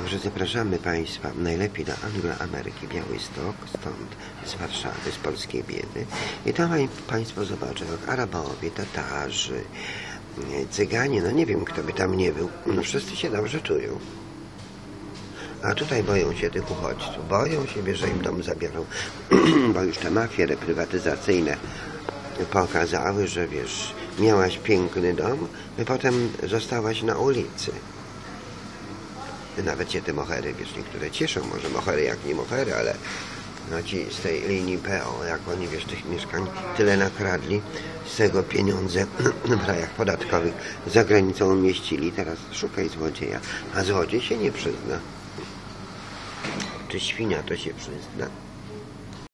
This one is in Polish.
Także zapraszamy Państwa najlepiej do Angloameryki, Białystok, stąd z Warszawy, z polskiej biedy. I tam Państwo zobaczą, jak Arabowie, Tatarzy, Cyganie, no nie wiem, kto by tam nie był, no wszyscy się dobrze czują. A tutaj boją się tych uchodźców, boją się, że im dom zabiorą, bo już te mafie reprywatyzacyjne pokazały, że wiesz, miałaś piękny dom, i potem zostałaś na ulicy. Nawet się te mohery, wiesz, niektóre cieszą, może mohery jak nie mohery, ale no ci z tej linii PO, jak oni, wiesz, tych mieszkań tyle nakradli, z tego pieniądze w rajach podatkowych za granicą umieścili, teraz szukaj złodzieja, a złodziej się nie przyzna. Czy świnia to się przyzna?